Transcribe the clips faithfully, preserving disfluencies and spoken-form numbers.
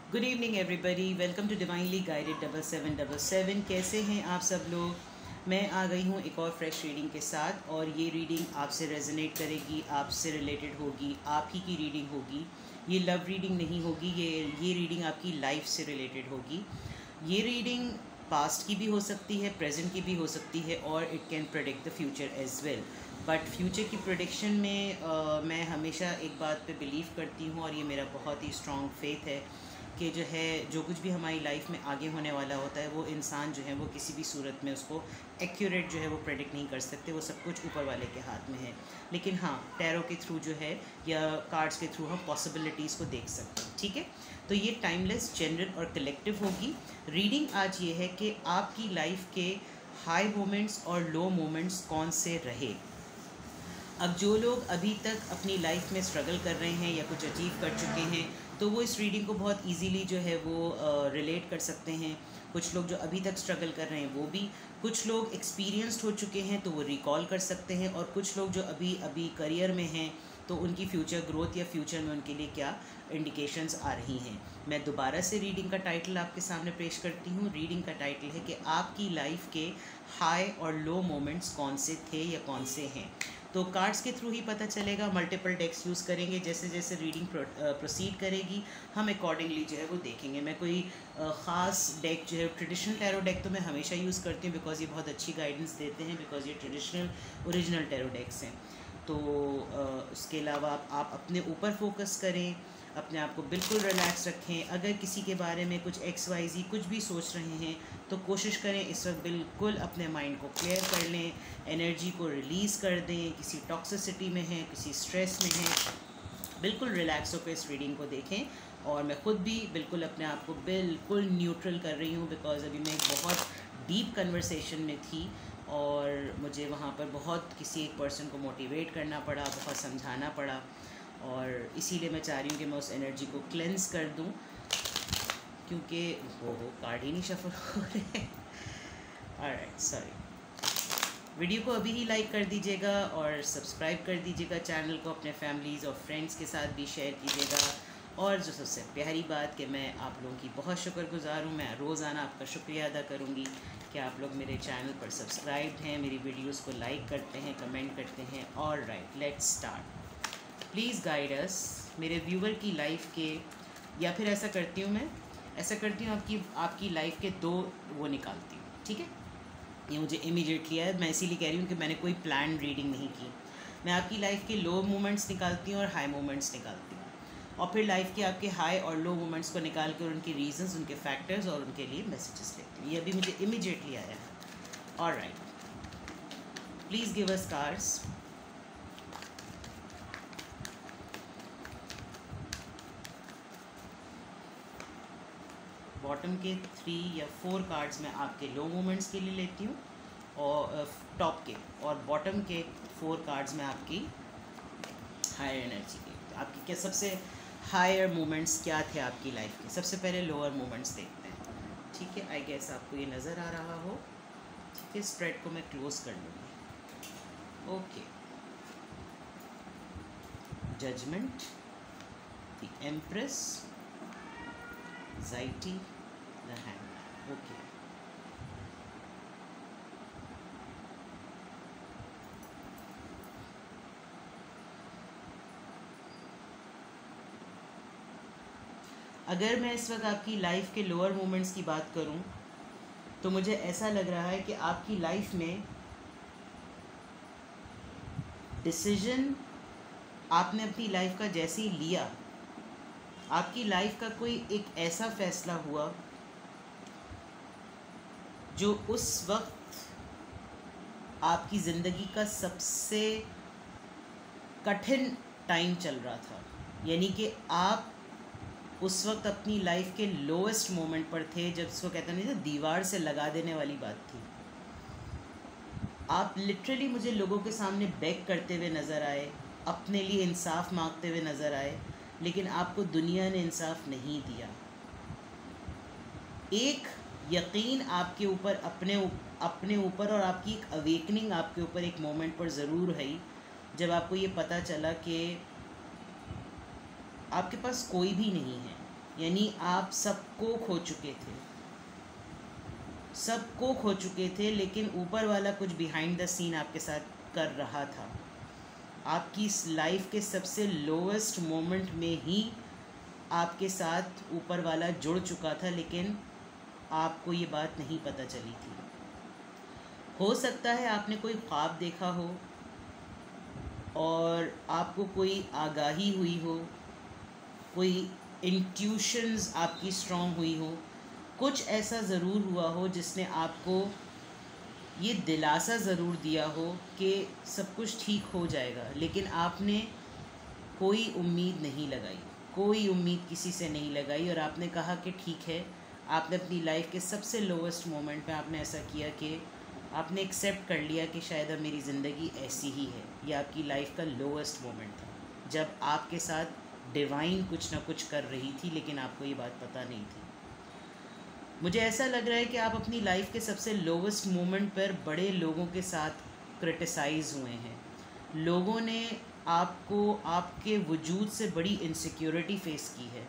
Good evening everybody, welcome to divinely guided double seven double seven. कैसे हैं आप सब लोग? मैं आ गई हूँ एक और फ्रेश रीडिंग के साथ, और ये रीडिंग आपसे रेजोनेट करेगी, आपसे रिलेटेड होगी, आप ही की रीडिंग होगी। ये लव रीडिंग नहीं होगी, ये ये रीडिंग आपकी लाइफ से रिलेटेड होगी। ये रीडिंग पास्ट की भी हो सकती है, प्रेजेंट की भी हो सकती है, और it can predict the future as well. But future की प्रोडिक्शन में uh, मैं हमेशा एक बात पे बिलीव करती हूँ, और ये मेरा बहुत ही स्ट्रॉन्ग फेथ है कि जो है जो कुछ भी हमारी लाइफ में आगे होने वाला होता है, वो इंसान जो है वो किसी भी सूरत में उसको एक्यूरेट जो है वो प्रेडिक्ट नहीं कर सकते। वो सब कुछ ऊपर वाले के हाथ में है। लेकिन हाँ, टैरो के थ्रू जो है या कार्ड्स के थ्रू हम पॉसिबिलिटीज़ को देख सकते हैं। ठीक है, तो ये टाइमलेस, जनरल और कलेक्टिव होगी। रीडिंग आज ये है कि आपकी लाइफ के हाई मोमेंट्स और लो मोमेंट्स कौन से रहे। अब जो लोग अभी तक अपनी लाइफ में स्ट्रगल कर रहे हैं या कुछ अचीव कर चुके हैं, तो वो इस रीडिंग को बहुत इजीली जो है वो रिलेट uh, कर सकते हैं। कुछ लोग जो अभी तक स्ट्रगल कर रहे हैं वो भी, कुछ लोग एक्सपीरियंस्ड हो चुके हैं तो वो रिकॉल कर सकते हैं, और कुछ लोग जो अभी अभी करियर में हैं तो उनकी फ्यूचर ग्रोथ या फ्यूचर में उनके लिए क्या इंडिकेशंस आ रही हैं। मैं दोबारा से रीडिंग का टाइटल आपके सामने पेश करती हूँ। रीडिंग का टाइटल है कि आपकी लाइफ के हाई और लो मोमेंट्स कौन से थे या कौन से हैं। तो कार्ड्स के थ्रू ही पता चलेगा। मल्टीपल डेक्स यूज़ करेंगे, जैसे जैसे रीडिंग प्रोसीड करेगी हम अकॉर्डिंगली जो है वो देखेंगे। मैं कोई ख़ास डेक जो है, ट्रेडिशनल टैरो डेक तो मैं हमेशा यूज़ करती हूँ बिकॉज ये बहुत अच्छी गाइडेंस देते हैं, बिकॉज ये ट्रेडिशनल ओरिजिनल टैरो डेक्स हैं। तो उसके अलावा आप, आप अपने ऊपर फोकस करें, अपने आप को बिल्कुल रिलैक्स रखें। अगर किसी के बारे में कुछ एक्स वाई जी कुछ भी सोच रहे हैं तो कोशिश करें इस वक्त बिल्कुल अपने माइंड को क्लियर कर लें, एनर्जी को रिलीज़ कर दें। किसी टॉक्सिसिटी में हैं, किसी स्ट्रेस में हैं, बिल्कुल रिलैक्स होकर इस रीडिंग को देखें। और मैं ख़ुद भी बिल्कुल अपने आप को बिल्कुल न्यूट्रल कर रही हूँ, बिकॉज़ अभी मैं एक बहुत डीप कन्वर्सेशन में थी और मुझे वहाँ पर बहुत किसी एक पर्सन को मोटिवेट करना पड़ा, बहुत समझाना पड़ा, और इसीलिए मैं चाह रही हूँ कि मैं उस एनर्जी को क्लेंस कर दूँ, क्योंकि वो वो कार्ड ही नहीं शफल हो रहे। Alright, sorry. वीडियो को अभी ही लाइक कर दीजिएगा और सब्सक्राइब कर दीजिएगा चैनल को। अपने फैमिलीज़ और फ्रेंड्स के साथ भी शेयर कीजिएगा। और जो सबसे प्यारी बात कि मैं आप लोगों की बहुत शुक्रगुजार हूँ। मैं रोज़ाना आपका शुक्रिया अदा करूँगी कि आप लोग मेरे चैनल पर सब्सक्राइब्ड हैं, मेरी वीडियोस को लाइक करते हैं, कमेंट करते हैं। All right, let's start. Please guide us मेरे व्यूवर की लाइफ के, या फिर ऐसा करती हूँ मैं ऐसा करती हूँ आपकी आपकी लाइफ के दो वो निकालती हूँ। ठीक है, ये मुझे इमीडिएटली है, मैं इसीलिए कह रही हूँ कि मैंने कोई प्लान रीडिंग नहीं की। मैं आपकी लाइफ के लो मोमेंट्स निकालती हूँ और हाई मोमेंट्स निकालती हूँ, और फिर लाइफ के आपके हाई और लो मोमेंट्स को निकाल कर उनके रीजंस, उनके फैक्टर्स और उनके लिए मैसेजेस लेती हूँ। ये अभी मुझे इमीडिएटली आया है। All right, please give us cards. Bottom के थ्री या फोर कार्ड्स मैं आपके लो मोमेंट्स के लिए लेती हूँ, और टॉप के, और बॉटम के फोर कार्ड्स में आपकी हायर एनर्जी के, आपकी क्या सबसे हायर मोमेंट्स क्या थे आपकी लाइफ के। सबसे पहले लोअर मोमेंट्स देखते हैं। ठीक है, आई गेस आपको ये नज़र आ रहा हो। ठीक है, स्प्रेड को मैं क्लोज कर लूँगी। Okay, judgment, the empress, anxiety, the hangman. Okay. अगर मैं इस वक्त आपकी लाइफ के लोअर मोमेंट्स की बात करूं तो मुझे ऐसा लग रहा है कि आपकी लाइफ में डिसीजन आपने अपनी लाइफ का जैसे ही लिया, आपकी लाइफ का कोई एक ऐसा फैसला हुआ जो उस वक्त आपकी ज़िंदगी का सबसे कठिन टाइम चल रहा था। यानी कि आप उस वक्त अपनी लाइफ के लोएस्ट मोमेंट पर थे, जब इसको कहते नहीं था दीवार से लगा देने वाली बात थी। आप लिटरली मुझे लोगों के सामने बेग करते हुए नज़र आए, अपने लिए इंसाफ मांगते हुए नज़र आए, लेकिन आपको दुनिया ने इंसाफ नहीं दिया। एक यकीन आपके ऊपर, अपने अपने ऊपर, और आपकी एक अवेकनिंग आपके ऊपर एक मोमेंट पर ज़रूर है, जब आपको ये पता चला कि आपके पास कोई भी नहीं है। यानी आप सबको खो चुके थे, सबको खो चुके थे, लेकिन ऊपर वाला कुछ बिहाइंड द सीन आपके साथ कर रहा था। आपकी इस लाइफ के सबसे लोवेस्ट मोमेंट में ही आपके साथ ऊपर वाला जुड़ चुका था, लेकिन आपको ये बात नहीं पता चली थी। हो सकता है आपने कोई ख्वाब देखा हो और आपको कोई आगाही हुई हो, कोई इंट्यूशंस आपकी स्ट्रॉन्ग हुई हो, कुछ ऐसा ज़रूर हुआ हो जिसने आपको ये दिलासा ज़रूर दिया हो कि सब कुछ ठीक हो जाएगा, लेकिन आपने कोई उम्मीद नहीं लगाई, कोई उम्मीद किसी से नहीं लगाई और आपने कहा कि ठीक है। आपने अपनी लाइफ के सबसे लोवेस्ट मोमेंट में आपने ऐसा किया कि आपने एक्सेप्ट कर लिया कि शायद अब मेरी ज़िंदगी ऐसी ही है। ये आपकी लाइफ का लोवेस्ट मोमेंट था, जब आपके साथ डिवाइन कुछ ना कुछ कर रही थी, लेकिन आपको ये बात पता नहीं थी। मुझे ऐसा लग रहा है कि आप अपनी लाइफ के सबसे लोवेस्ट मोमेंट पर बड़े लोगों के साथ क्रिटिसाइज़ हुए हैं। लोगों ने आपको, आपके वजूद से बड़ी इनसिक्योरिटी फेस की है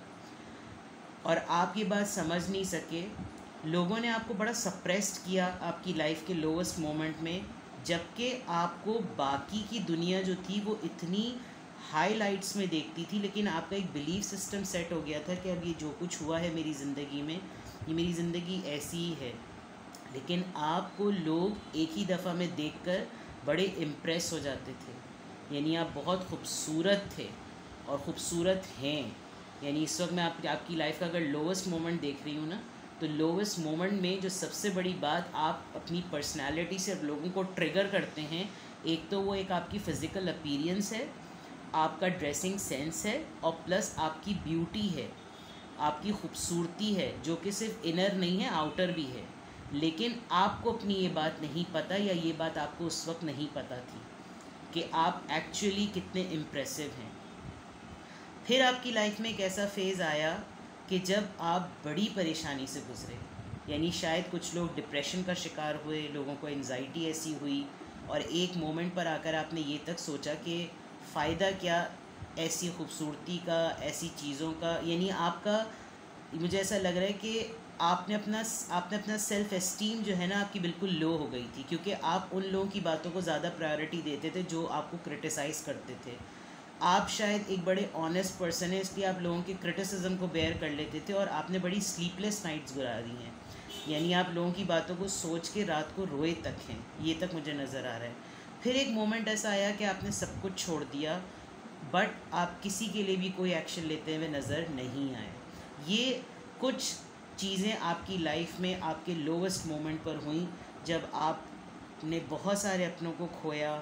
और आप ये बात समझ नहीं सके। लोगों ने आपको बड़ा सप्रेस्ड किया आपकी लाइफ के लोवेस्ट मोमेंट में, जबकि आपको बाकी की दुनिया जो थी वो इतनी हाईलाइट्स में देखती थी, लेकिन आपका एक बिलीफ सिस्टम सेट हो गया था कि अब ये जो कुछ हुआ है मेरी ज़िंदगी में, ये मेरी ज़िंदगी ऐसी ही है। लेकिन आपको लोग एक ही दफ़ा में देखकर बड़े इम्प्रेस हो जाते थे, यानी आप बहुत खूबसूरत थे और ख़ूबसूरत हैं। यानी इस वक्त मैं आप, आपकी लाइफ का अगर लोवेस्ट मोमेंट देख रही हूँ ना, तो लोवेस्ट मोमेंट में जो सबसे बड़ी बात आप अपनी पर्सनैलिटी से लोगों को ट्रिगर करते हैं, एक तो वो एक आपकी फ़िज़िकल अपीयरेंस है, आपका ड्रेसिंग सेंस है और प्लस आपकी ब्यूटी है, आपकी खूबसूरती है, जो कि सिर्फ इनर नहीं है, आउटर भी है। लेकिन आपको अपनी ये बात नहीं पता, या ये बात आपको उस वक्त नहीं पता थी कि आप एक्चुअली कितने इम्प्रेसिव हैं। फिर आपकी लाइफ में एक ऐसा फेज़ आया कि जब आप बड़ी परेशानी से गुज़रे, यानी शायद कुछ लोग डिप्रेशन का शिकार हुए, लोगों को एंजाइटी ऐसी हुई और एक मोमेंट पर आकर आपने ये तक सोचा कि फ़ायदा क्या ऐसी खूबसूरती का, ऐसी चीज़ों का। यानी आपका, मुझे ऐसा लग रहा है कि आपने अपना आपने अपना सेल्फ़ एस्टीम जो है ना आपकी बिल्कुल लो हो गई थी, क्योंकि आप उन लोगों की बातों को ज़्यादा प्रायोरिटी देते थे जो आपको क्रिटिसाइज़ करते थे। आप शायद एक बड़े ऑनेस्ट पर्सन है, इसलिए आप लोगों के क्रिटिसिज्म को बेयर कर लेते थे और आपने बड़ी स्लीपलेस नाइट्स गुजारी हैं। यानी आप लोगों की बातों को सोच के रात को रोए तक हैं, ये तक मुझे नज़र आ रहा है। फिर एक मोमेंट ऐसा आया कि आपने सब कुछ छोड़ दिया, बट आप किसी के लिए भी कोई एक्शन लेते हुए नज़र नहीं आए। ये कुछ चीज़ें आपकी लाइफ में आपके लोवेस्ट मोमेंट पर हुई, जब आपने बहुत सारे अपनों को खोया,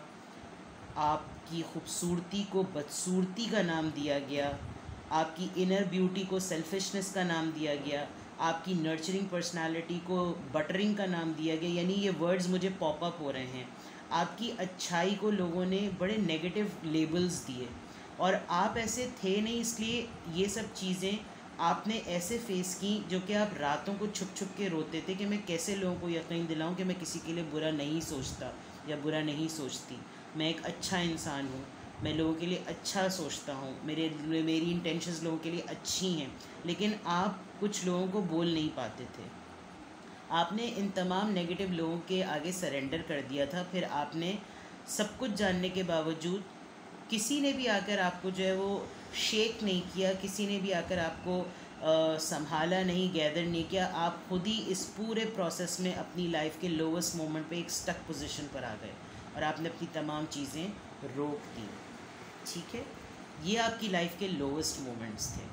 आपकी खूबसूरती को बदसूरती का नाम दिया गया, आपकी इनर ब्यूटी को सेल्फिशनेस का नाम दिया गया, आपकी नर्चरिंग पर्सनालिटी को बटरिंग का नाम दिया गया। यानी ये वर्ड्स मुझे पॉप अप हो रहे हैं। आपकी अच्छाई को लोगों ने बड़े नेगेटिव लेबल्स दिए और आप ऐसे थे नहीं, इसलिए ये सब चीज़ें आपने ऐसे फ़ेस की जो कि आप रातों को छुप छुप के रोते थे कि मैं कैसे लोगों को यकीन दिलाऊं कि मैं किसी के लिए बुरा नहीं सोचता या बुरा नहीं सोचती, मैं एक अच्छा इंसान हूँ, मैं लोगों के लिए अच्छा सोचता हूँ, मेरे मेरी इंटेंशंस लोगों के लिए अच्छी हैं। लेकिन आप कुछ लोगों को बोल नहीं पाते थे। आपने इन तमाम नेगेटिव लोगों के आगे सरेंडर कर दिया था। फिर आपने सब कुछ जानने के बावजूद किसी ने भी आकर आपको जो है वो शेक नहीं किया, किसी ने भी आकर आपको संभाला नहीं, गैदर नहीं किया। आप खुद ही इस पूरे प्रोसेस में अपनी लाइफ के लोवेस्ट मोमेंट पे एक स्टक पोजीशन पर आ गए और आपने अपनी तमाम चीज़ें रोक दी। ठीक है, ये आपकी लाइफ के लोवेस्ट मोमेंट्स थे।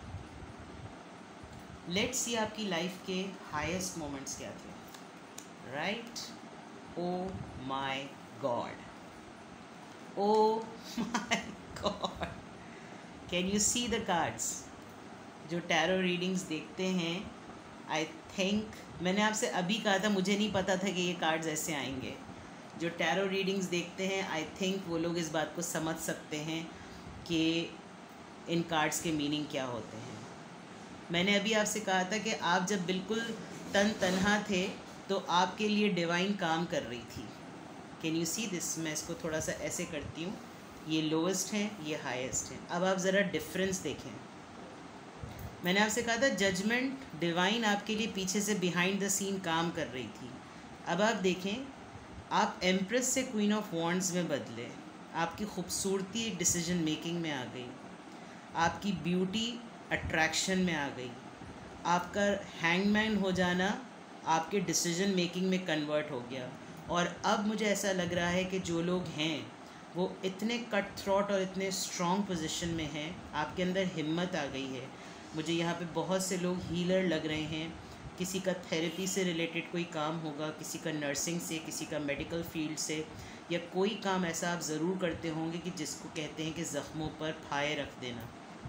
लेट्स सी आपकी लाइफ के हाईएस्ट मोमेंट्स क्या थे। Right, oh my god, oh my god, can you see the cards? जो टैरो रीडिंग्स देखते हैं, आई थिंक मैंने आपसे अभी कहा था, मुझे नहीं पता था कि ये कार्ड्स ऐसे आएंगे। जो टैरो रीडिंग्स देखते हैं, आई थिंक वो लोग इस बात को समझ सकते हैं कि इन कार्ड्स के मीनिंग क्या होते हैं। मैंने अभी आपसे कहा था कि आप जब बिल्कुल तन तन्हा थे तो आपके लिए डिवाइन काम कर रही थी। Can you see this? मैं इसको थोड़ा सा ऐसे करती हूँ, ये लोवेस्ट हैं, ये हाईएस्ट हैं। अब आप ज़रा डिफरेंस देखें। मैंने आपसे कहा था जजमेंट डिवाइन आपके लिए पीछे से बिहाइंड द सीन काम कर रही थी। अब आप देखें, आप एम्प्रेस से क्वीन ऑफ वॉन्ड्स में बदले, आपकी खूबसूरती एक डिसीजन मेकिंग में आ गई, आपकी ब्यूटी अट्रैक्शन में आ गई, आपका हैंगमैन हो जाना आपके डिसीजन मेकिंग में कन्वर्ट हो गया। और अब मुझे ऐसा लग रहा है कि जो लोग हैं वो इतने कट थ्रॉट और इतने स्ट्रॉन्ग पोजीशन में हैं, आपके अंदर हिम्मत आ गई है। मुझे यहाँ पे बहुत से लोग हीलर लग रहे हैं, किसी का थेरेपी से रिलेटेड कोई काम होगा, किसी का नर्सिंग से, किसी का मेडिकल फील्ड से, या कोई काम ऐसा आप ज़रूर करते होंगे कि जिसको कहते हैं कि ज़ख्मों पर फाये रख देना।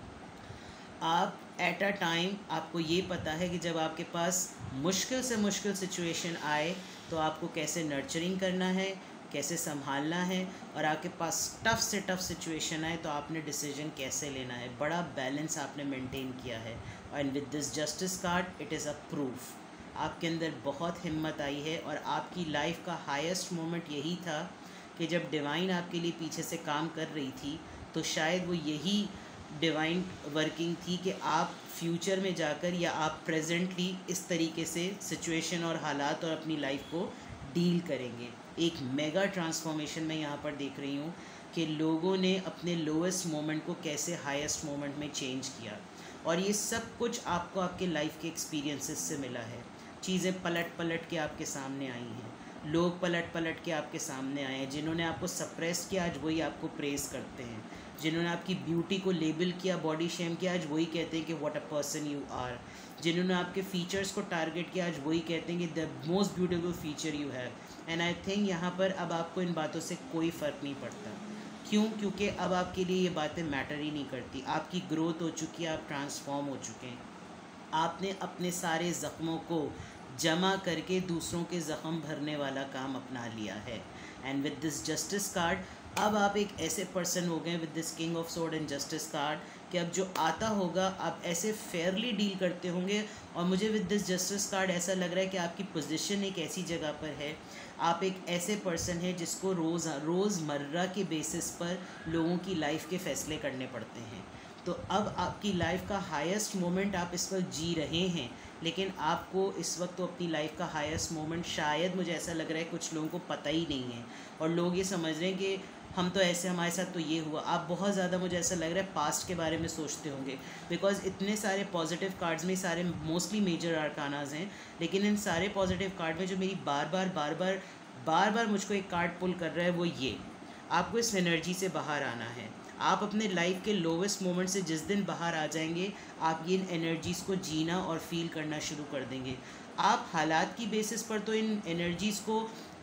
आप एट अ टाइम आपको ये पता है कि जब आपके पास मुश्किल से मुश्किल सिचुएशन आए तो आपको कैसे नर्चरिंग करना है, कैसे संभालना है, और आपके पास टफ़ से टफ़ सिचुएशन आए तो आपने डिसीजन कैसे लेना है। बड़ा बैलेंस आपने मेंटेन किया है। And with this justice card it is a proof आपके अंदर बहुत हिम्मत आई है। और आपकी लाइफ का हाईएस्ट मोमेंट यही था कि जब डिवाइन आपके लिए पीछे से काम कर रही थी तो शायद वो यही डिवाइन वर्किंग थी कि आप फ्यूचर में जाकर या आप प्रेजेंटली इस तरीके से सिचुएशन और हालात और अपनी लाइफ को डील करेंगे। एक मेगा ट्रांसफॉर्मेशन मैं यहाँ पर देख रही हूँ कि लोगों ने अपने लोएस्ट मोमेंट को कैसे हाईएस्ट मोमेंट में चेंज किया, और ये सब कुछ आपको आपके लाइफ के एक्सपीरियंसेस से मिला है। चीज़ें पलट पलट के आपके सामने आई हैं, लोग पलट पलट के आपके सामने आए हैं। जिन्होंने आपको सप्रेस किया आज वही आपको प्रेज़ करते हैं, जिन्होंने आपकी ब्यूटी को लेबल किया, बॉडी शेम किया, आज वही कहते हैं कि what a person you are. जिन्होंने आपके फीचर्स को टारगेट किया आज वही कहते हैं कि the most beautiful feature you have. And I think यहाँ पर अब आपको इन बातों से कोई फ़र्क नहीं पड़ता। क्यों? क्योंकि अब आपके लिए ये बातें मैटर ही नहीं करती। आपकी ग्रोथ हो चुकी है, आप ट्रांसफॉर्म हो चुके हैं। आपने अपने सारे ज़ख्मों को जमा करके दूसरों के ज़ख्म भरने वाला काम अपना लिया है। And with this justice card अब आप एक ऐसे पर्सन हो गए with this king of sword and justice card कि अब जो आता होगा आप ऐसे फेयरली डील करते होंगे। और मुझे विद दिस जस्टिस कार्ड ऐसा लग रहा है कि आपकी पोजीशन एक ऐसी जगह पर है, आप एक ऐसे पर्सन हैं जिसको रोज़ रोज़मर्रा के बेसिस पर लोगों की लाइफ के फ़ैसले करने पड़ते हैं। तो अब आपकी लाइफ का हाईएस्ट मोमेंट आप इस वक्त जी रहे हैं, लेकिन आपको इस वक्त तो अपनी लाइफ का हाईएस्ट मोमेंट शायद मुझे ऐसा लग रहा है कुछ लोगों को पता ही नहीं है, और लोग ये समझ रहे हैं कि हम तो ऐसे, हमारे साथ तो ये हुआ। आप बहुत ज़्यादा मुझे ऐसा लग रहा है पास्ट के बारे में सोचते होंगे, बिकॉज इतने सारे पॉजिटिव कार्ड्स में सारे मोस्टली मेजर आर्कानाज हैं, लेकिन इन सारे पॉजिटिव कार्ड में जो मेरी बार बार बार बार बार बार मुझको एक कार्ड पुल कर रहा है वो ये, आपको इस एनर्जी से बाहर आना है। आप अपने लाइफ के लोवेस्ट मोमेंट से जिस दिन बाहर आ जाएंगे आप ये इन एनर्जीज़ को जीना और फील करना शुरू कर देंगे। आप हालात की बेसिस पर तो इन एनर्जीज़ को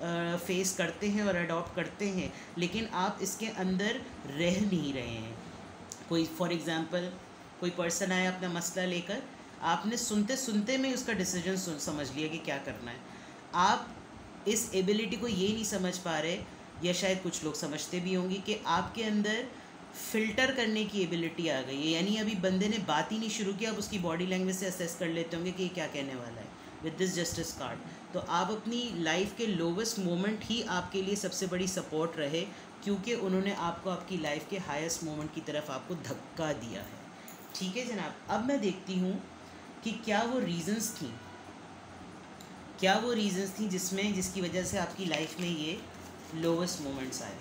फेस करते हैं और अडॉप्ट करते हैं, लेकिन आप इसके अंदर रह नहीं रहे हैं। कोई फॉर एग्ज़ाम्पल कोई पर्सन आया अपना मसला लेकर, आपने सुनते सुनते में उसका डिसीजन समझ लिया कि क्या करना है। आप इस एबिलिटी को ये नहीं समझ पा रहे, या शायद कुछ लोग समझते भी होंगे कि आपके अंदर फ़िल्टर करने की एबिलिटी आ गई है। यानी अभी बंदे ने बात ही नहीं शुरू किया, आप उसकी बॉडी लैंग्वेज से असेस कर लेते होंगे कि ये क्या कहने वाला है। विद दिस जस्टिस कार्ड तो आप अपनी लाइफ के लोवेस्ट मोमेंट ही आपके लिए सबसे बड़ी सपोर्ट रहे, क्योंकि उन्होंने आपको आपकी लाइफ के हाईएस्ट मोमेंट की तरफ आपको धक्का दिया है। ठीक है जनाब, अब मैं देखती हूँ कि क्या वो रीज़न्स थी क्या वो रीज़न्स थी जिसमें जिसकी वजह से आपकी लाइफ में ये लोवेस्ट मोमेंट्स आए।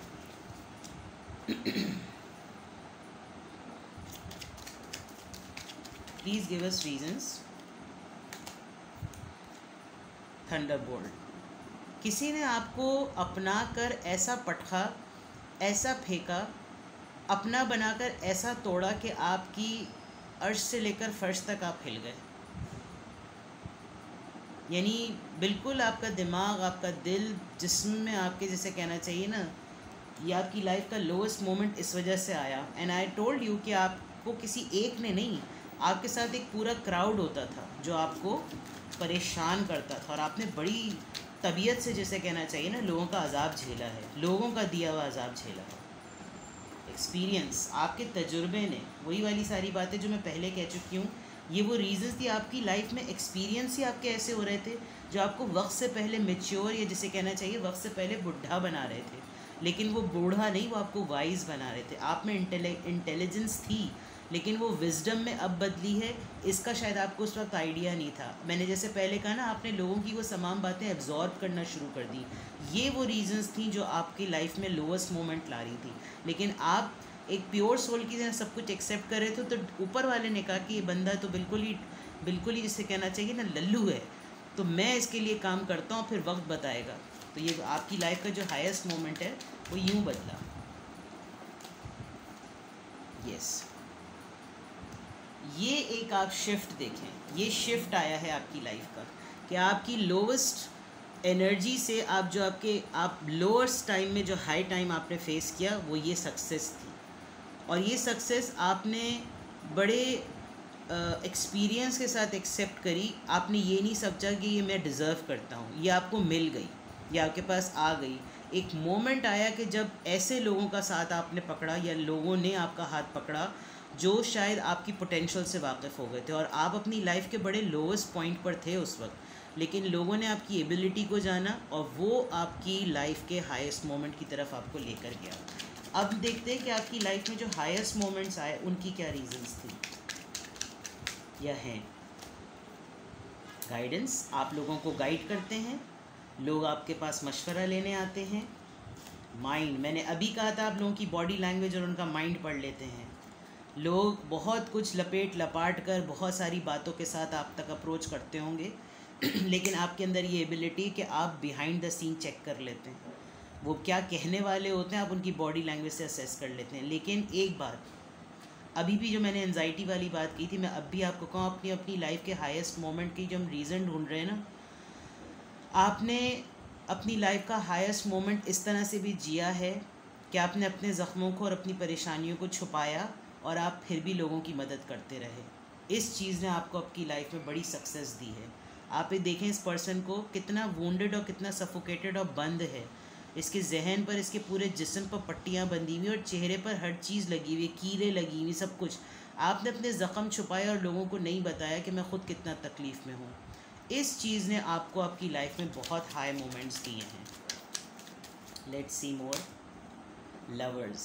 Please give us reasons. Thunderbolt, किसी ने आपको अपना कर ऐसा पटखा, ऐसा फेंका, अपना बनाकर ऐसा तोड़ा कि आपकी अर्श से लेकर फर्श तक आप हिल गए। यानी बिल्कुल आपका दिमाग, आपका दिल, जिस्म में आपके जैसे कहना चाहिए ना, ये आपकी लाइफ का लोएस्ट मोमेंट इस वजह से आया। एंड आई टोल्ड यू कि आपको किसी एक ने नहीं, आपके साथ एक पूरा क्राउड होता था जो आपको परेशान करता था, और आपने बड़ी तबीयत से जैसे कहना चाहिए ना लोगों का अजाब झेला है, लोगों का दिया हुआ अजाब झेला है। एक्सपीरियंस, आपके तजुर्बे ने, वही वाली सारी बातें जो मैं पहले कह चुकी हूँ, ये वो रीज़न्स थी। आपकी लाइफ में एक्सपीरियंस ही आपके ऐसे हो रहे थे जो आपको वक्त से पहले मैच्योर, या जिसे कहना चाहिए वक्त से पहले बुढ़ा बना रहे थे। लेकिन वो बूढ़ा नहीं, वो आपको वाइज बना रहे थे। आप में इंटेलिजेंस थी, लेकिन वो विजडम में अब बदली है। इसका शायद आपको उस वक्त आइडिया नहीं था। मैंने जैसे पहले कहा ना, आपने लोगों की वो तमाम बातें एब्जॉर्ब करना शुरू कर दी। ये वो रीजंस थी जो आपकी लाइफ में लोवेस्ट मोमेंट ला रही थी। लेकिन आप एक प्योर सोल की तरह सब कुछ एक्सेप्ट कर रहे थे, तो ऊपर वाले ने कहा कि ये बंदा तो बिल्कुल ही बिल्कुल ही जिसे कहना चाहिए ना लल्लू है, तो मैं इसके लिए काम करता हूँ, फिर वक्त बताएगा। तो ये आपकी लाइफ का जो हाईएस्ट मोमेंट है वो यूँ बदला। यस, ये एक आप शिफ्ट देखें, ये शिफ्ट आया है आपकी लाइफ का कि आपकी लोवेस्ट एनर्जी से आप जो आपके आप लोअर्स टाइम में जो हाई टाइम आपने फेस किया वो ये सक्सेस थी। और ये सक्सेस आपने बड़े एक्सपीरियंस uh, के साथ एक्सेप्ट करी। आपने ये नहीं समझा कि ये मैं डिज़र्व करता हूँ, ये आपको मिल गई, ये आपके पास आ गई। एक मोमेंट आया कि जब ऐसे लोगों का साथ आपने पकड़ा या लोगों ने आपका हाथ पकड़ा जो शायद आपकी पोटेंशियल से वाकिफ़ हो गए थे, और आप अपनी लाइफ के बड़े लोवेस्ट पॉइंट पर थे उस वक्त, लेकिन लोगों ने आपकी एबिलिटी को जाना और वो आपकी लाइफ के हाईएस्ट मोमेंट की तरफ आपको लेकर गया। अब देखते हैं कि आपकी लाइफ में जो हाईएस्ट मोमेंट्स आए उनकी क्या रीजंस थी या हैं। गाइडेंस, आप लोगों को गाइड करते हैं, लोग आपके पास मशवरा लेने आते हैं। माइंड, मैंने अभी कहा था आप लोगों की बॉडी लैंग्वेज और उनका माइंड पढ़ लेते हैं। लोग बहुत कुछ लपेट लपाट कर बहुत सारी बातों के साथ आप तक अप्रोच करते होंगे लेकिन आपके अंदर ये एबिलिटी कि आप बिहाइंड द सीन चेक कर लेते हैं, वो क्या कहने वाले होते हैं आप उनकी बॉडी लैंग्वेज से असेस कर लेते हैं। लेकिन एक बात, अभी भी जो मैंने एंजाइटी वाली बात की थी, मैं अब भी आपको कहूँ, अपनी अपनी लाइफ के हाईएस्ट मोमेंट की जो हम रीज़न ढूंढ रहे हैं ना, आपने अपनी लाइफ का हाईएस्ट मोमेंट इस तरह से भी जिया है कि आपने अपने ज़ख्मों को और अपनी परेशानियों को छुपाया और आप फिर भी लोगों की मदद करते रहे। इस चीज़ ने आपको आपकी लाइफ में बड़ी सक्सेस दी है। आप ये देखें, इस पर्सन को कितना वुंडेड और कितना सफोकेटेड और बंद है, इसके जहन पर, इसके पूरे जिस्म पर पट्टियाँ बंधी हुई और चेहरे पर हर चीज़ लगी हुई, कीले लगी हुई, सब कुछ। आपने अपने ज़ख्म छुपाए और लोगों को नहीं बताया कि मैं ख़ुद कितना तकलीफ़ में हूँ। इस चीज़ ने आपको आपकी लाइफ में बहुत हाई मोमेंट्स दिए हैं। Let's see more. लवर्स,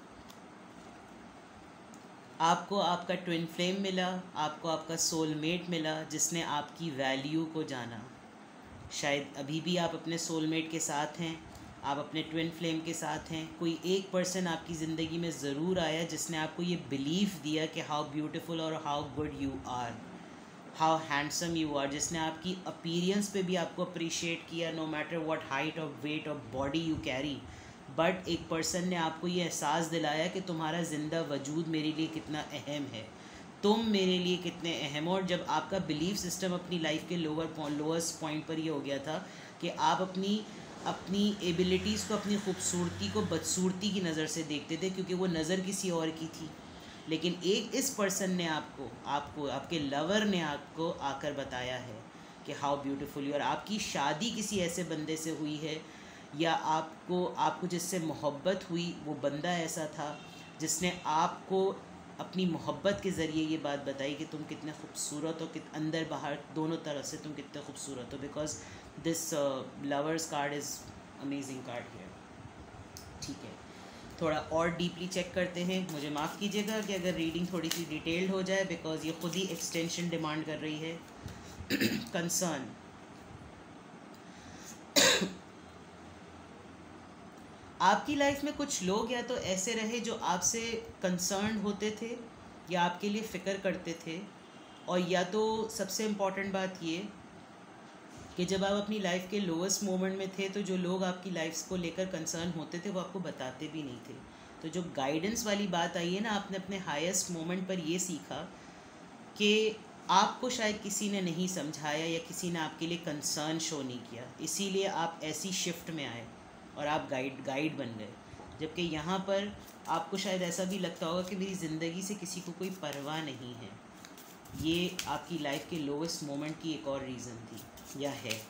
आपको आपका ट्विन फ्लेम मिला, आपको आपका सोलमेट मिला जिसने आपकी वैल्यू को जाना। शायद अभी भी आप अपने सोलमेट के साथ हैं, आप अपने ट्विन फ्लेम के साथ हैं। कोई एक पर्सन आपकी ज़िंदगी में ज़रूर आया जिसने आपको ये बिलीव दिया कि हाउ ब्यूटीफुल और how good you are, how handsome you are, जिसने आपकी अपीयरेंस पे भी आपको अप्रिशिएट किया, नो मैटर व्हाट हाइट और वेट और बॉडी यू कैरी। बट एक पर्सन ने आपको ये एहसास दिलाया कि तुम्हारा ज़िंदा वजूद मेरे लिए कितना अहम है, तुम मेरे लिए कितने अहम हो। और जब आपका बिलीफ सिस्टम अपनी लाइफ के लोअर लोअर्स्ट पॉइंट पर ये हो गया था कि आप अपनी अपनी एबिलिटीज़ को, अपनी खूबसूरती को बदसूरती की नज़र से देखते थे क्योंकि वो नज़र किसी और की थी। लेकिन एक इस पर्सन ने आपको आपको आपके लवर ने आपको आकर बताया है कि हाउ ब्यूटीफुल यू। और आपकी शादी किसी ऐसे बंदे से हुई है या आपको आपको जिससे मोहब्बत हुई, वो बंदा ऐसा था जिसने आपको अपनी मोहब्बत के ज़रिए ये बात बताई कि तुम कितने खूबसूरत हो, कि अंदर बाहर दोनों तरफ से तुम कितने खूबसूरत हो। Because this lovers card is amazing card here. ठीक है, थोड़ा और डीपली चेक करते हैं। मुझे माफ़ कीजिएगा कि अगर रीडिंग थोड़ी सी डिटेल्ड हो जाए, बिकॉज ये खुद ही एक्सटेंशन डिमांड कर रही है। कंसर्न, आपकी लाइफ में कुछ लोग या तो ऐसे रहे जो आपसे कंसर्न होते थे या आपके लिए फ़िक्र करते थे, और या तो सबसे इम्पॉर्टेंट बात ये कि जब आप अपनी लाइफ के लोवेस्ट मोमेंट में थे तो जो लोग आपकी लाइफ को लेकर कंसर्न होते थे वो आपको बताते भी नहीं थे। तो जो गाइडेंस वाली बात आई है ना, आपने अपने हाईएस्ट मोमेंट पर ये सीखा कि आपको शायद किसी ने नहीं समझाया या किसी ने आपके लिए कंसर्न शो नहीं किया, इसीलिए आप ऐसी शिफ्ट में आए और आप गाइड गाइड बन गए। जबकि यहाँ पर आपको शायद ऐसा भी लगता होगा कि मेरी ज़िंदगी से किसी को कोई परवाह नहीं है। ये आपकी लाइफ के लोवेस्ट मोमेंट की एक और रीज़न थी या है।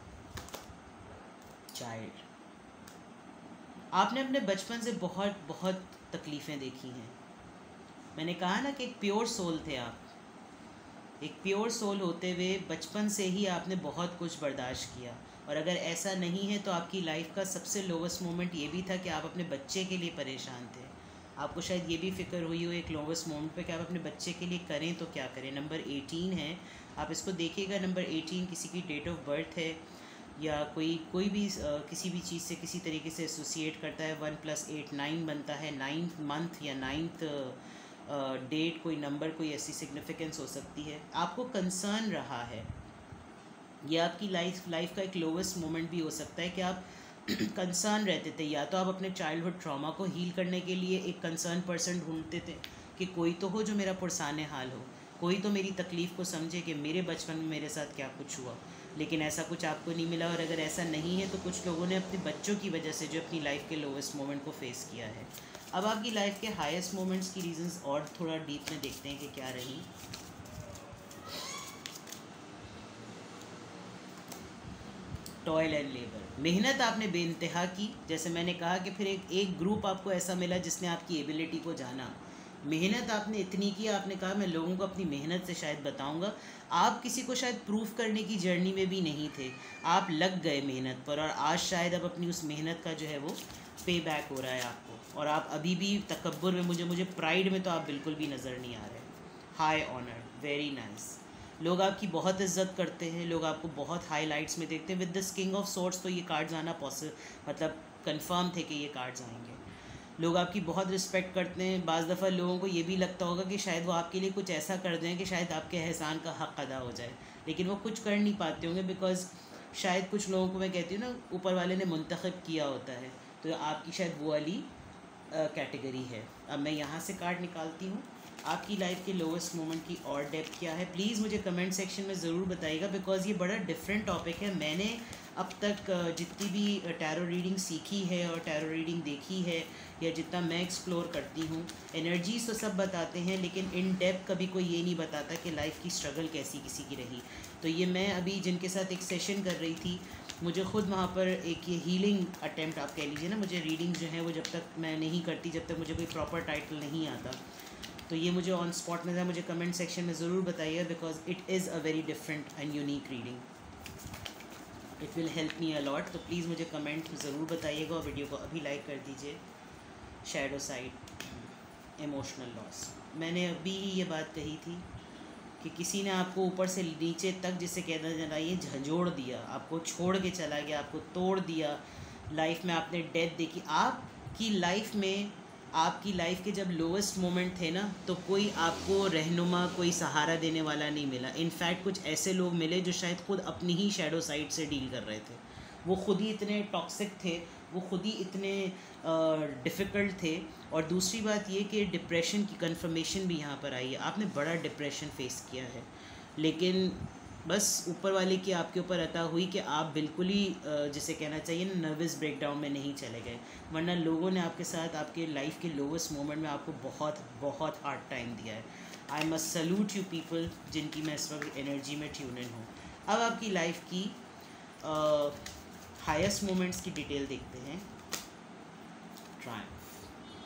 चाइल्ड, आपने अपने बचपन से बहुत बहुत तकलीफ़ें देखी हैं। मैंने कहा ना कि एक प्योर सोल थे आप। एक प्योर सोल होते हुए बचपन से ही आपने बहुत कुछ बर्दाश्त किया। और अगर ऐसा नहीं है तो आपकी लाइफ का सबसे लोवेस्ट मोमेंट ये भी था कि आप अपने बच्चे के लिए परेशान थे। आपको शायद ये भी फ़िक्र हुई हो एक लोवेस्ट मोमेंट पे कि आप अपने बच्चे के लिए करें तो क्या करें। नंबर एटीन है, आप इसको देखिएगा। नंबर एटीन किसी की डेट ऑफ बर्थ है या कोई कोई भी आ, किसी भी चीज़ से किसी तरीके से एसोसिएट करता है। वन प्लस एट नाइन बनता है। नाइन्थ मंथ या नाइन्थ डेट, कोई नंबर, कोई ऐसी सिग्निफिकेंस हो सकती है। आपको कंसर्न रहा है, ये आपकी लाइफ लाइफ का एक लोवेस्ट मोमेंट भी हो सकता है कि आप कंसर्न रहते थे। या तो आप अपने चाइल्डहुड ट्रॉमा को हील करने के लिए एक कंसर्न पर्सन ढूंढते थे कि कोई तो हो जो मेरा पुरसाने हाल हो, कोई तो मेरी तकलीफ़ को समझे कि मेरे बचपन में मेरे साथ क्या कुछ हुआ। लेकिन ऐसा कुछ आपको नहीं मिला। और अगर ऐसा नहीं है तो कुछ लोगों ने अपने बच्चों की वजह से जो अपनी लाइफ के लोवेस्ट मोमेंट को फेस किया है। अब आपकी लाइफ के हाईएस्ट मोमेंट्स की रीजंस और थोड़ा डीप में देखते हैं कि क्या रही। टॉयल एंड लेबर, मेहनत आपने बेइंतहा की। जैसे मैंने कहा कि फिर एक एक ग्रुप आपको ऐसा मिला जिसने आपकी एबिलिटी को जाना। मेहनत आपने इतनी की, आपने कहा मैं लोगों को अपनी मेहनत से शायद बताऊंगा। आप किसी को शायद प्रूफ करने की जर्नी में भी नहीं थे, आप लग गए मेहनत पर, और आज शायद अब अपनी उस मेहनत का जो है वो पे बैक हो रहा है आपको। और आप अभी भी तकब्बुर में, मुझे मुझे प्राइड में तो आप बिल्कुल भी नज़र नहीं आ रहे। High honour, very nice. लोग आपकी बहुत इज्जत करते हैं, लोग आपको बहुत हाईलाइट्स में देखते हैं। With this king of swords तो ये कार्ड्स आना पॉसिबल, मतलब कंफर्म थे कि ये कार्ड्स आएंगे। लोग आपकी बहुत रिस्पेक्ट करते हैं। बाज़ दफ़ा लोगों को ये भी लगता होगा कि शायद वो आपके लिए कुछ ऐसा कर दें कि शायद आपके एहसान का हक़ अदा हो जाए, लेकिन वो कुछ कर नहीं पाते होंगे। बिकॉज़ शायद कुछ लोगों को, मैं कहती हूँ ना, ऊपर वाले ने मुंतखब किया होता है, तो आपकी शायद वो वाली कैटेगरी है। अब मैं यहाँ से कार्ड निकालती हूँ। आपकी लाइफ के लोवेस्ट मोमेंट की और डेप्थ क्या है, प्लीज़ मुझे कमेंट सेक्शन में ज़रूर बताइएगा। बिकॉज़ ये बड़ा डिफरेंट टॉपिक है। मैंने अब तक जितनी भी टैरो रीडिंग सीखी है और टैरो रीडिंग देखी है, या जितना मैं एक्सप्लोर करती हूँ, एनर्जीज तो सब बताते हैं, लेकिन इन डेप्थ कभी कोई ये नहीं बताता कि लाइफ की स्ट्रगल कैसी किसी की रही। तो ये मैं अभी जिनके साथ एक सेशन कर रही थी, मुझे ख़ुद वहाँ पर एक ये हीलिंग अटैम्प्ट आप कह लीजिए ना, मुझे रीडिंग जो है वो जब तक मैं नहीं करती, जब तक मुझे कोई प्रॉपर टाइटल नहीं आता, तो ये मुझे ऑन स्पॉट में था। मुझे कमेंट सेक्शन में ज़रूर बताइए, because it is a very different and unique reading. It will help me a lot. तो प्लीज़ मुझे कमेंट ज़रूर बताइएगा और वीडियो को अभी लाइक कर दीजिए। शैडो साइड, इमोशनल लॉस, मैंने अभी ही ये बात कही थी कि किसी ने आपको ऊपर से नीचे तक, जिसे कहना जाना, ये झंझोड़ दिया, आपको छोड़ के चला गया, आपको तोड़ दिया। लाइफ में आपने डेथ देखी। आपकी लाइफ में, आपकी लाइफ के जब लोवेस्ट मोमेंट थे ना, तो कोई आपको रहनुमा, कोई सहारा देने वाला नहीं मिला। इनफैक्ट कुछ ऐसे लोग मिले जो शायद खुद अपनी ही शैडो साइड से डील कर रहे थे। वो खुद ही इतने टॉक्सिक थे, वो खुद ही इतने डिफ़िकल्ट थे। और दूसरी बात ये कि डिप्रेशन की कंफर्मेशन भी यहाँ पर आई है। आपने बड़ा डिप्रेशन फेस किया है, लेकिन बस ऊपर वाले की आपके ऊपर अता हुई कि आप बिल्कुल ही जिसे कहना चाहिए ना, नर्वस ब्रेकडाउन में नहीं चले गए। वरना लोगों ने आपके साथ आपके लाइफ के लोवेस्ट मोमेंट में आपको बहुत बहुत हार्ड टाइम दिया है। I must salute you people जिनकी मैं इस वक्त एनर्जी में ट्यून इन हूँ। अब आपकी लाइफ की हाईएस्ट मोमेंट्स की डिटेल देखते हैं। Triumph,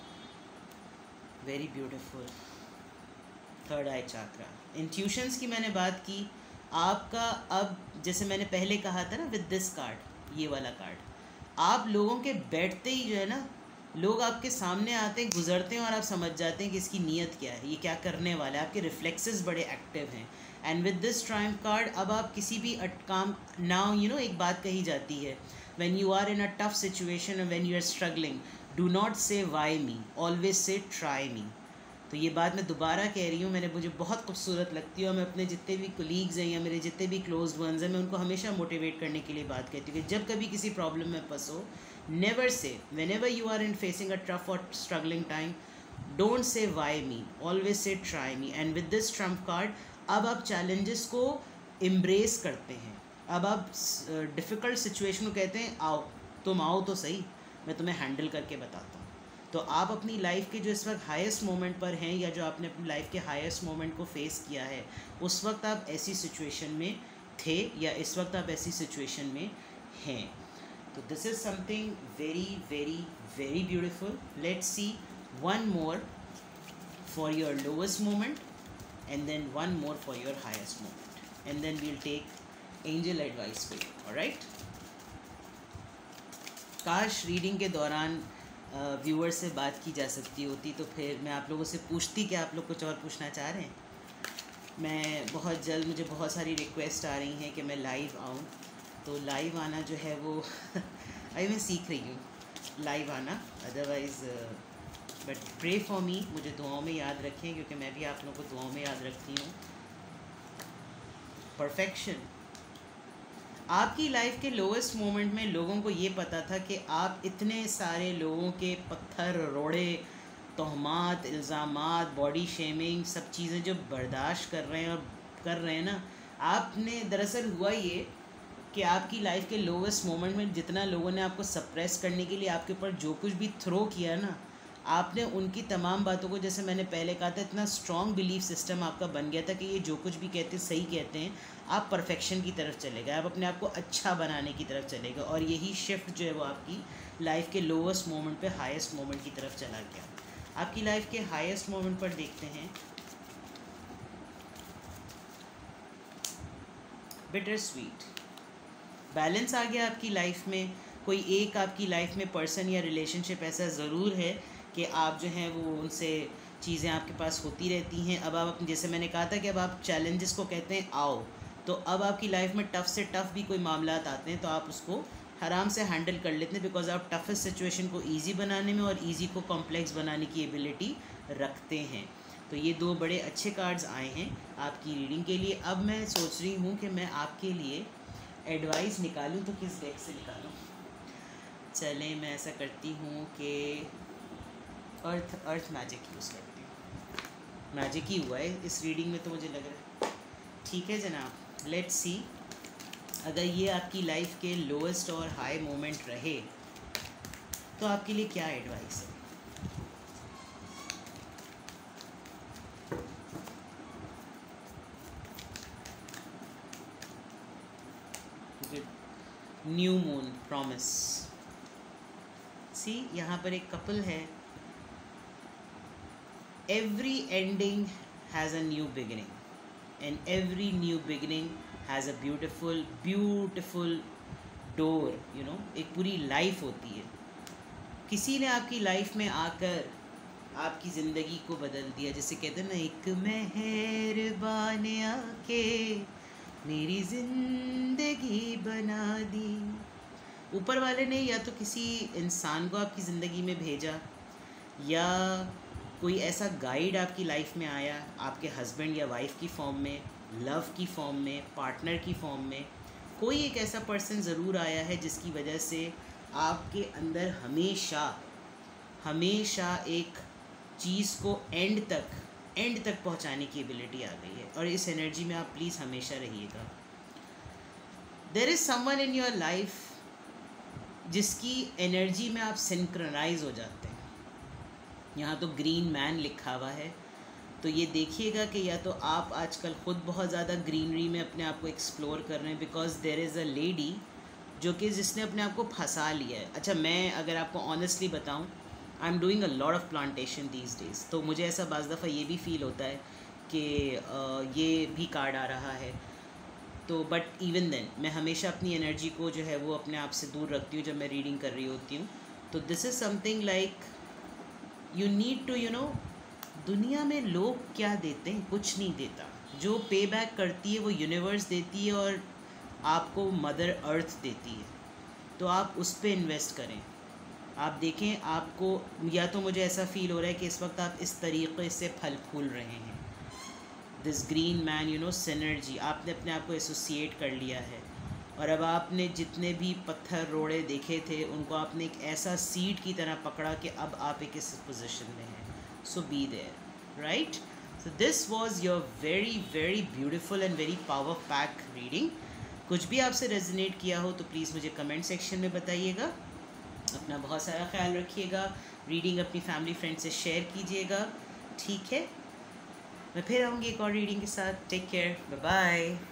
very beautiful. Third eye chakra, intuitions की मैंने बात की। आपका, अब जैसे मैंने पहले कहा था ना, विद दिस कार्ड, ये वाला कार्ड, आप लोगों के बैठते ही जो है ना, लोग आपके सामने आते हैं, गुजरते हैं, और आप समझ जाते हैं कि इसकी नीयत क्या है, ये क्या करने वाला है। आपके रिफ्लेक्सेस बड़े एक्टिव हैं। And with this triumph card, अब आप किसी भी काम, नाउ यू नो, एक बात कही जाती है, when you are in a tough situation और when you are struggling, do not say why me, always say try me. तो ये बात मैं दोबारा कह रही हूँ, मैंने मुझे बहुत खूबसूरत लगती है, और मैं अपने जितने भी कोलीग्स हैं या मेरे जितने भी क्लोज वंस हैं, मैं उनको हमेशा मोटिवेट करने के लिए बात कहती हूँ कि जब कभी किसी प्रॉब्लम में फंसो, never say, whenever you are in facing a tough और struggling time, don't say why me, always say try me. And with this trump card, अब आप चैलेंजेस को एम्ब्रेस करते हैं। अब आप डिफ़िकल्ट सिचुएशन को कहते हैं, आओ तुम आओ तो सही, मैं तुम्हें हैंडल करके बताता हूँ। तो आप अपनी लाइफ के जो इस वक्त हाईएस्ट मोमेंट पर हैं, या जो आपने अपनी लाइफ के हाईएस्ट मोमेंट को फेस किया है, उस वक्त आप ऐसी सिचुएशन में थे, या इस वक्त आप ऐसी सिचुएशन में हैं। तो this is something very very very beautiful. Let's see one more for your lowest moment, and then one more for your highest moment, and then we'll take angel advice for you. All right, काश reading के दौरान viewer से बात की जा सकती होती तो फिर मैं आप लोगों से पूछती कि आप लोग कुछ और पूछना चाह रहे हैं। मैं बहुत जल्द, मुझे बहुत सारी रिक्वेस्ट आ रही हैं कि मैं लाइव आऊँ, तो लाइव आना जो है वो अभी मैं सीख रही हूँ लाइव आना। Otherwise but pray for me, मुझे दुआओं में याद रखें क्योंकि मैं भी आप लोगों को दुआओं में याद रखती हूँ। परफेक्शन, आपकी लाइफ के लोएस्ट मोमेंट में लोगों को ये पता था कि आप इतने सारे लोगों के पत्थर, रोड़े, तोहमात, इल्ज़ामात, बॉडी शेमिंग, सब चीज़ें जो बर्दाश्त कर रहे हैं और कर रहे हैं ना, आपने दरअसल हुआ ये कि आपकी लाइफ के लोएस्ट मोमेंट में जितना लोगों ने आपको सप्रेस करने के लिए आपके ऊपर जो कुछ भी थ्रो किया ना, आपने उनकी तमाम बातों को, जैसे मैंने पहले कहा था, इतना स्ट्रॉन्ग बिलीफ सिस्टम आपका बन गया था कि ये जो कुछ भी कहते हैं सही कहते हैं। आप परफेक्शन की तरफ चले गए, आप अपने आप को अच्छा बनाने की तरफ चले गए, और यही शिफ्ट जो है वो आपकी लाइफ के लोएस्ट मोमेंट पे हाईएस्ट मोमेंट की तरफ चला गया। आपकी लाइफ के हाईएस्ट मोमेंट पर देखते हैं बिटर स्वीट, बैलेंस आ गया आपकी लाइफ में। कोई एक आपकी लाइफ में पर्सन या रिलेशनशिप ऐसा ज़रूर है कि आप जो हैं वो उनसे चीज़ें आपके पास होती रहती हैं। अब आप, जैसे मैंने कहा था कि अब आप चैलेंजेस को कहते हैं आओ, तो अब आपकी लाइफ में टफ़ से टफ़ भी कोई मामला आते हैं तो आप उसको आराम से हैंडल कर लेते हैं, बिकॉज आप टफेस्ट सिचुएशन को इजी बनाने में और इजी को कॉम्प्लेक्स बनाने की एबिलिटी रखते हैं। तो ये दो बड़े अच्छे कार्ड्स आए हैं आपकी रीडिंग के लिए। अब मैं सोच रही हूँ कि मैं आपके लिए एडवाइस निकालूँ, तो किस डेक से निकालूँ? चलें, मैं ऐसा करती हूँ कि अर्थ अर्थ मैजिक यूज़ करती हूँ। मैजिक ही हुआ है इस रीडिंग में तो मुझे लग रहा है। ठीक है जनाब, लेट्स सी अगर ये आपकी लाइफ के लोएस्ट और हाई मोमेंट रहे तो आपके लिए क्या एडवाइस है। New moon, promise. सी, यहाँ पर एक कपल है। Every ending has a new beginning and every new beginning has a beautiful beautiful door, you know, एक पूरी लाइफ होती है। किसी ने आपकी लाइफ में आकर आपकी ज़िंदगी को बदल दिया, जैसे कहते हैं ना, एक मेहरबान आके मेरी ज़िंदगी बना दी। ऊपर वाले ने या तो किसी इंसान को आपकी ज़िंदगी में भेजा, या कोई ऐसा गाइड आपकी लाइफ में आया, आपके हस्बैंड या वाइफ की फॉर्म में, लव की फॉर्म में, पार्टनर की फॉर्म में। कोई एक ऐसा पर्सन ज़रूर आया है जिसकी वजह से आपके अंदर हमेशा हमेशा एक चीज़ को एंड तक एंड तक पहुंचाने की एबिलिटी आ गई है, और इस एनर्जी में आप प्लीज़ हमेशा रहिएगा। There is someone in your life जिसकी एनर्जी में आप सिंक्रोनाइज हो जाते हैं। यहाँ तो ग्रीन मैन लिखा हुआ है, तो ये देखिएगा कि या तो आप आजकल ख़ुद बहुत ज़्यादा ग्रीनरी में अपने आप को एक्सप्लोर कर रहे हैं, because there is a lady जो कि जिसने अपने आप को फंसा लिया है। अच्छा, मैं अगर आपको ऑनेस्टली बताऊं, I am doing a lot of plantation these days, तो मुझे ऐसा बाज़ दफ़ा ये भी फ़ील होता है कि ये भी कार्ड आ रहा है। तो बट इवन देन मैं हमेशा अपनी एनर्जी को जो है वो अपने आप से दूर रखती हूँ जब मैं रीडिंग कर रही होती हूँ। तो this is something like you need to, you know, दुनिया में लोग क्या देते हैं, कुछ नहीं देता। जो पे बैक करती है वो यूनिवर्स देती है और आपको मदर अर्थ देती है, तो आप उस पर इन्वेस्ट करें। आप देखें, आपको, या तो मुझे ऐसा फ़ील हो रहा है कि इस वक्त आप इस तरीक़े से फल फूल रहे हैं। This green man, you know, synergy, आपने अपने आप को एसोसिएट कर लिया है, और अब आपने जितने भी पत्थर रोड़े देखे थे उनको आपने एक ऐसा सीड की तरह पकड़ा कि अब आप एक इस पोजीशन में हैं। So be there, right? So this was your very very beautiful and very power pack reading. कुछ भी आपसे रेजोनेट किया हो तो प्लीज़ मुझे कमेंट सेक्शन में बताइएगा। अपना बहुत सारा ख्याल रखिएगा। रीडिंग अपनी फैमिली फ्रेंड से शेयर कीजिएगा, ठीक है? मैं फिर आऊँगी एक और रीडिंग के साथ। Take care, bye bye.